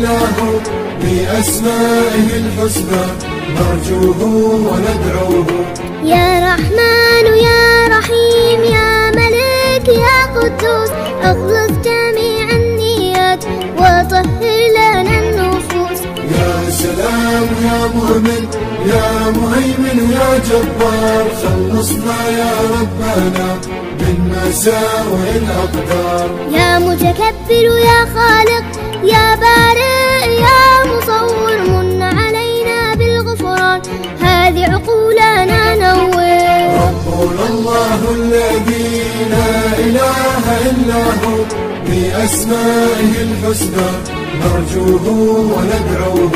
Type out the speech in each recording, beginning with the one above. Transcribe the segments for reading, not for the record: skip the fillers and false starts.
إلا هو بأسمائه الحسنى نرجوه وندعوه. يا رحمن يا رحيم يا ملك يا قدوس أخلص جميع النيات وطهر لنا النفوس. يا سلام يا مؤمن يا مهيمن يا جبار خلصنا يا ربنا من مساوئ الأقدار. يا متكبر يا خالق يا بارئ يا مصور من علينا بالغفران هذه عقولنا نور. ربنا الله الذي لا إله إلا هو بأسمائه الحسنى نرجوه وندعوه.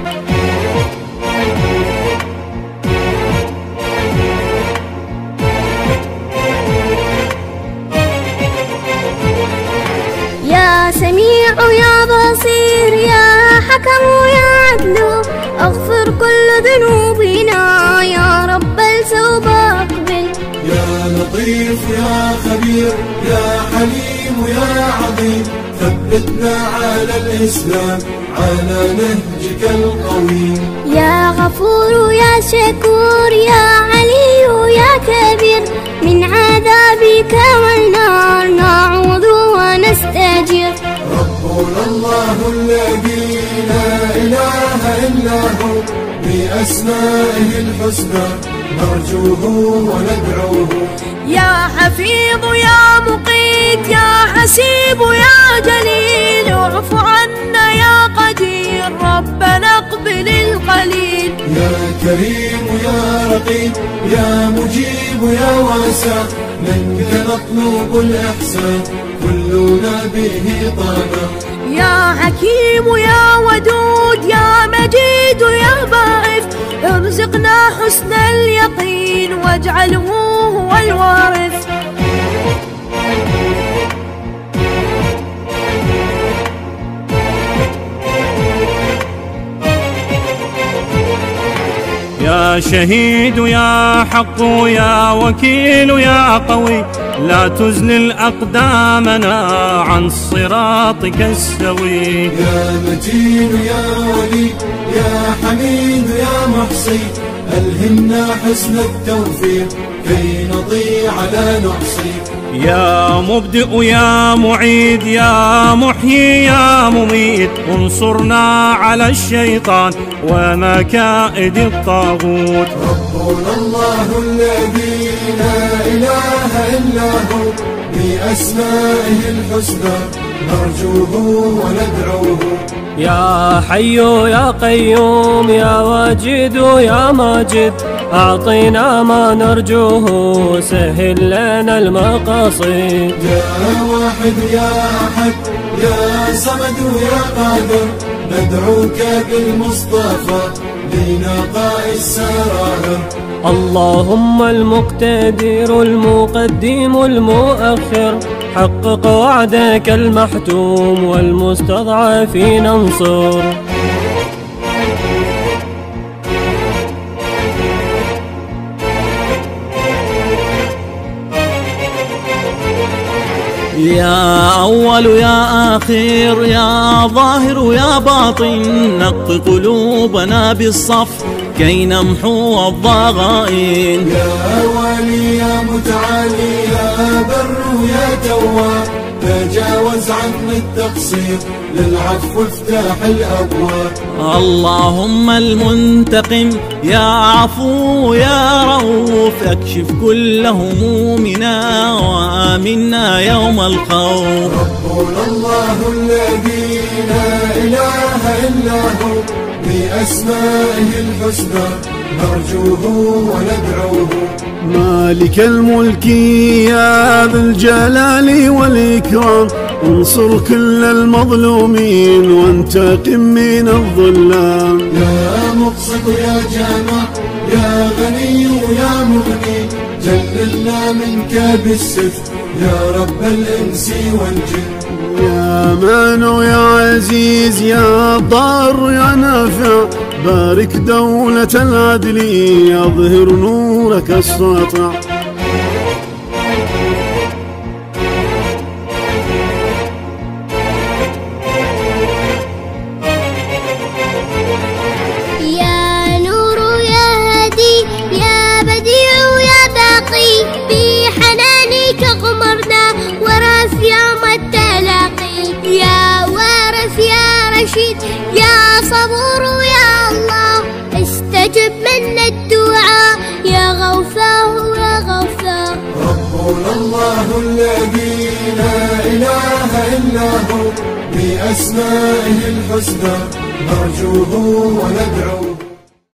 يا سميع يا بصير يا حكم يا عدل اغفر كل ذنوبنا يا رب التوب اقبل. يا لطيف يا خبير يا حليم يا عظيم ثبتنا على الإسلام على نهجك القويم. يا غفور يا شكور يا علي يا كبير من عذابك والنار نعوذ ونستجير. ربنا الله الذي لا إله إلا هو بأسمائه الحسنى نرجوه وندعوه. يا حفيظ يا مقيت يا حسيب يا جليل اعف عنا يا قدير ربنا اقبل القليل. يا كريم يا رقيب يا مجيب يا واسع منك نطلب الإحسان كلنا به طابع. يا حكيم يا ودود يا مجيد يا باعث ارزقنا حسن اليقين واجعله هو الوارث. يا شهيد يا حق يا وكيل يا قوي لا تزلل أقدامنا عن صراطك السوي. يا متين يا ولي يا حميد يا محصي ألهمنا حسن التوفيق كي نضيع لا نحصي. يا مبدئ يا معيد يا محيي يا مميت انصرنا على الشيطان ومكائد الطاغوت. ربنا الله الذي لا إله إلا هو بأسمائه الحسنى نرجوه وندعوه. يا حي يا قيوم يا واجد يا ماجد أعطينا ما نرجوه سهل لنا المقاصد. يا واحد يا أحد يا صمد يا قادر ندعوك بالمصطفى لنقاء السرائر. اللهم المقتدر المقدم المؤخر حقق وعدك المحتوم والمستضعفين انصر. يا أول يا آخر يا ظاهر يا باطن نق قلوبنا بالصف كي نمحو الضغائن. يا والي يا متعالي يا بر يا تواب تجاوز عن التقصير للعفو افتح الأبواب. اللهم المنتقم يا عفو يا رؤوف اكشف كل همومنا وآمنا يوم الخوف. ربنا الله الذي لا إله إلا هو بأسمائه الحسنى نرجوه وندعوه. مالك الملك يا ذا الجلال والإكرام انصر كل المظلومين وانتقم من الظلام. يا مقسط يا جامع يا غني يا مغني جللنا منك بالستر يا رب الإنس والجن. يا مانع يا عزيز يا ضار يا نافع بارك دولة العدل يظهر نورك الساطع. بأسمائه الحسنى نرجوه وندعوه